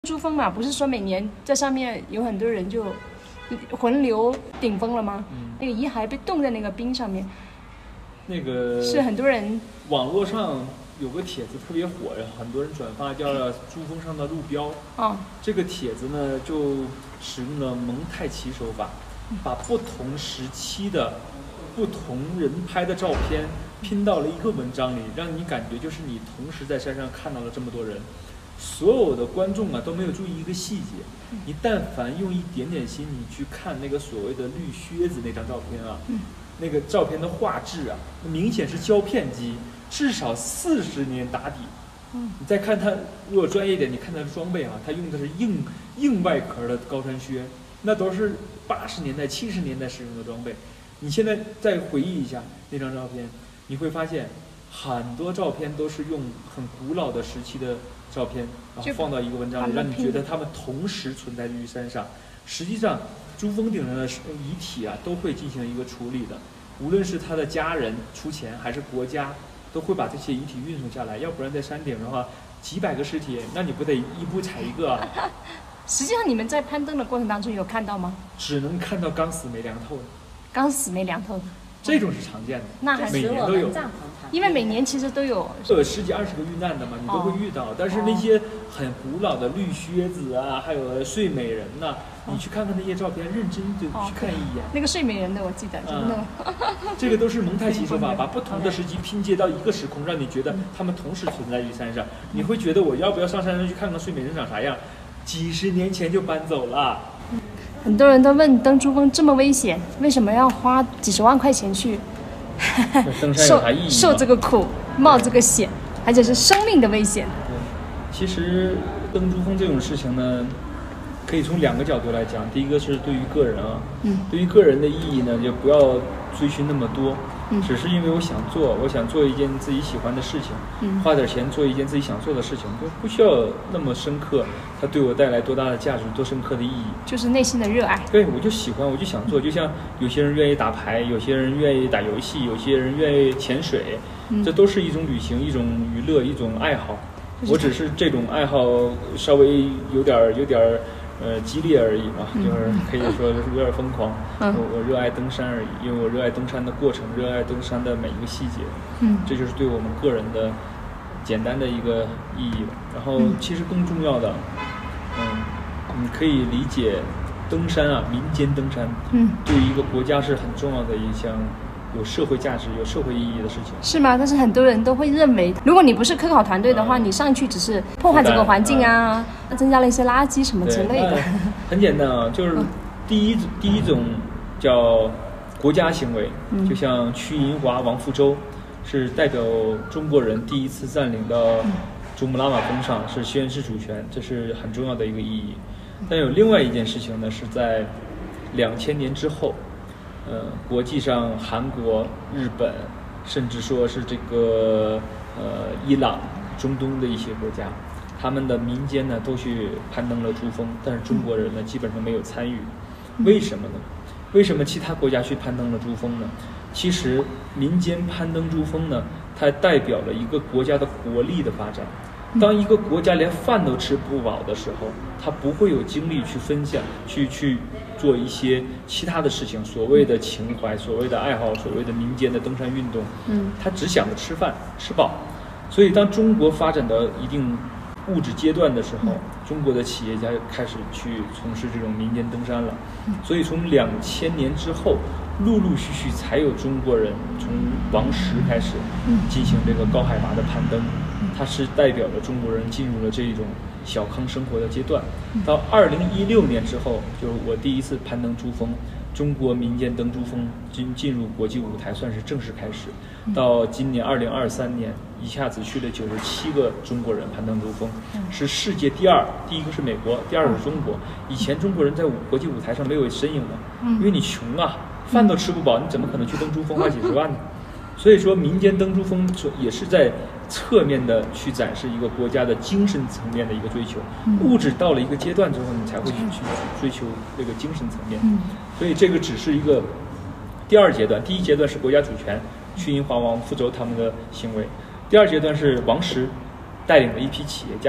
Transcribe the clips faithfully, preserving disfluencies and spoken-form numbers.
珠峰嘛，不是说每年在上面有很多人就魂流顶峰了吗？嗯、那个遗骸被冻在那个冰上面， 那个是很多人网络上有个帖子特别火呀，很多人转发，叫珠峰上的路标。 哦， 这个帖子呢就使用了蒙太奇手法，把不同时期的不同人拍的照片拼到了一个文章里，让你感觉就是你同时在山上看到了这么多人。所有的观众啊都没有注意一个细节，你但凡用一点点心，你去看那个所谓的绿靴子那张照片啊，那个照片的画质啊，明显是胶片机，至少四十年打底。你再看它，如果专业一点，你看它的装备啊，它用的是硬硬外壳的高山靴，那都是八十年代、七十年代使用的装备。你现在再回忆一下那张照片，你会发现很多照片都是用很古老的时期的照片，然后放到一个文章里，让你觉得他们同时存在于山上。实际上，珠峰顶上的遗体啊，都会进行一个处理的，无论是他的家人出钱，还是国家，都会把这些遗体运送下来。要不然在山顶的话，几百个尸体，那你不得一步踩一个啊？ 实际上，你们在攀登的过程当中有看到吗？ 只能看到刚死没凉透的。 刚死没凉透的。 这种是常见的， 那还每年都有， 因为每年其实都有， 都有十几二十个遇难的嘛，你都会遇到。哦、但是那些很古老的绿靴子啊，还有睡美人呐、啊，哦、你去看看那些照片，认真的去看一眼。 哦、那个睡美人的我记得，真的。 嗯、这个都是蒙太奇手法，把不同的时期拼接到一个时空，让你觉得他们同时存在于山上。你会觉得我要不要上山上去看看睡美人长啥样？几十年前就搬走了。 很多人都问登珠峰这么危险，为什么要花几十万块钱去登山有啥意义受受这个苦，冒这个险，而且是生命的危险。 对，其实登珠峰这种事情呢，可以从两个角度来讲。第一个是对于个人啊，嗯，对于个人的意义呢，就不要追寻那么多。嗯、只是因为我想做，我想做一件自己喜欢的事情，嗯、花点钱做一件自己想做的事情，就不需要那么深刻，它对我带来多大的价值，多深刻的意义， 就是内心的热爱。 对，我就喜欢，我就想做。就像有些人愿意打牌，有些人愿意打游戏，有些人愿意潜水，嗯、这都是一种旅行，一种娱乐，一种爱好。我只是这种爱好稍微有点有点呃，激烈而已嘛，就是可以说是有点疯狂。嗯、我我热爱登山而已，因为我热爱登山的过程，热爱登山的每一个细节。嗯，这就是对我们个人的简单的一个意义吧。然后，其实更重要的，嗯，你可以理解登山啊，民间登山，嗯，对于一个国家是很重要的一项有社会价值、有社会意义的事情。 是吗？但是很多人都会认为，如果你不是科考团队的话，嗯、你上去只是破坏整个环境啊。嗯增加了一些垃圾什么之类的， 很简单啊，就是第一、嗯、第一种叫国家行为，嗯、就像屈银华、王富洲是代表中国人第一次占领到珠穆朗玛峰上，是宣示主权，这是很重要的一个意义。但有另外一件事情呢，是在两千年之后，呃，国际上韩国、日本，甚至说是这个呃伊朗、中东的一些国家。他们的民间呢都去攀登了珠峰，但是中国人呢基本上没有参与，为什么呢？为什么其他国家去攀登了珠峰呢？其实民间攀登珠峰呢，它代表了一个国家的国力的发展。当一个国家连饭都吃不饱的时候，他不会有精力去分享，去去做一些其他的事情，所谓的情怀，所谓的爱好，所谓的民间的登山运动。嗯，他只想着吃饭吃饱。所以当中国发展到一定物质阶段的时候，中国的企业家开始去从事这种民间登山了。所以从两千年之后，陆陆续续才有中国人从王石开始进行这个高海拔的攀登，它是代表了中国人进入了这一种小康生活的阶段。到二零一六年之后，就是我第一次攀登珠峰，中国民间登珠峰进进入国际舞台，算是正式开始。到今年二零二三年，一下子去了九十七个中国人攀登珠峰，是世界第二，第一个是美国，第二个是中国。以前中国人在国际舞台上没有身影的，因为你穷啊，饭都吃不饱，你怎么可能去登珠峰花几十万呢？所以说，民间登珠峰也是在侧面的去展示一个国家的精神层面的一个追求。物质到了一个阶段之后，你才会去去追求这个精神层面。所以这个只是一个第二阶段，第一阶段是国家主权，屈银华、王富洲他们的行为；第二阶段是王石带领了一批企业家，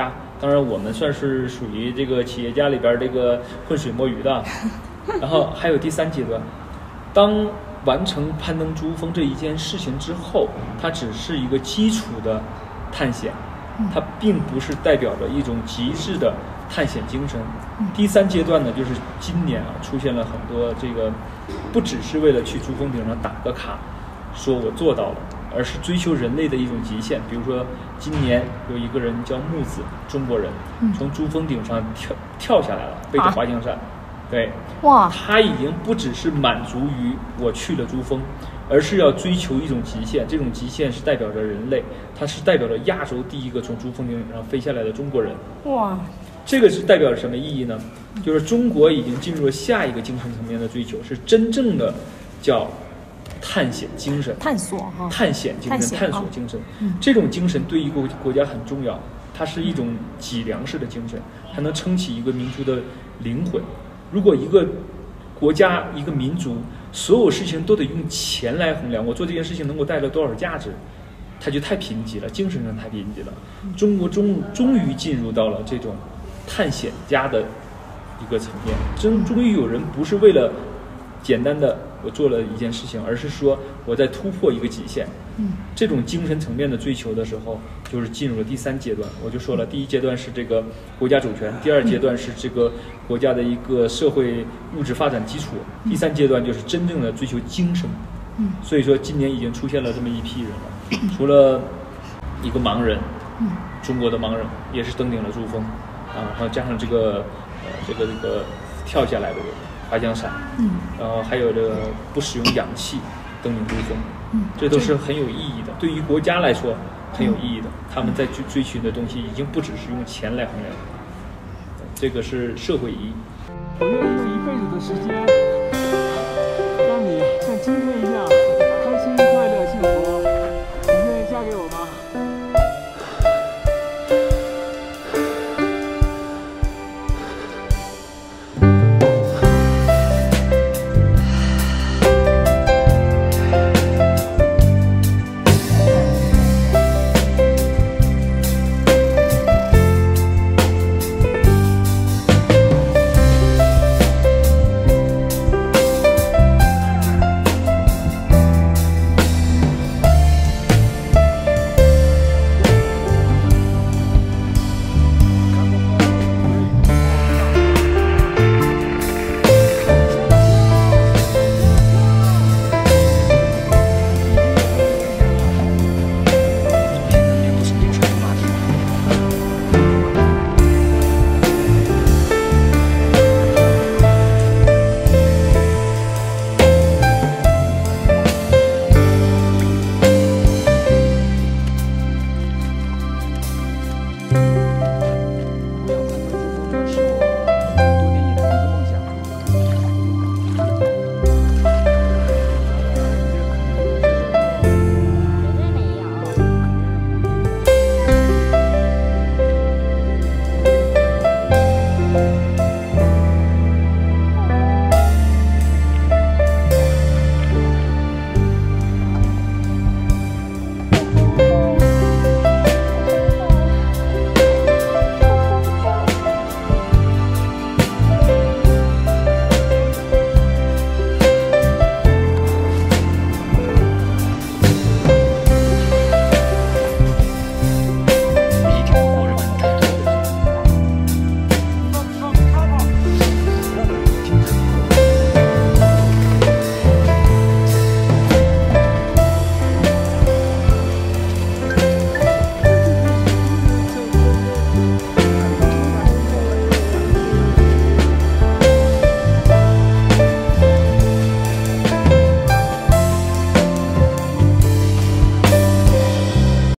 当然我们算是属于这个企业家里边这个浑水摸鱼的。然后还有第三阶段，当完成攀登珠峰这一件事情之后，它只是一个基础的探险，它并不是代表着一种极致的探险精神。第三阶段呢，就是今年啊出现了很多这个，不只是为了去珠峰顶上打个卡，说我做到了，而是追求人类的一种极限。比如说今年有一个人叫木子，中国人从珠峰顶上跳跳下来了，背着滑翔伞。对， 哇， 他已经不只是满足于我去了珠峰，而是要追求一种极限。这种极限是代表着人类，它是代表着亚洲第一个从珠峰顶上飞下来的中国人。 哇， 这个是代表着什么意义呢？就是中国已经进入了下一个精神层面的追求，是真正的叫探险精神、 探索哈、 探险精神、探索精神。 嗯、 这种精神对一个国家很重要，它是一种脊梁式的精神，它能撑起一个民族的灵魂。如果一个国家、一个民族，所有事情都得用钱来衡量，我做这件事情能够带来多少价值，它就太贫瘠了，精神上太贫瘠了。中国终终于进入到了这种探险家的一个层面，终终于有人不是为了简单的我做了一件事情，而是说我在突破一个极限。嗯，这种精神层面的追求的时候，就是进入了第三阶段。我就说了，第一阶段是这个国家主权，第二阶段是这个国家的一个社会物质发展基础，第三阶段就是真正的追求精神。嗯，所以说今年已经出现了这么一批人了，除了一个盲人，嗯，中国的盲人也是登顶了珠峰，啊，然后加上这个呃这个这个跳下来的滑翔伞，嗯，然后还有这个不使用氧气登顶珠峰。嗯，这都是很有意义的，对于国家来说很有意义的。他们在追追寻的东西已经不只是用钱来衡量，这个是社会意义。 我愿意用一辈子的时间，让你像今天一样。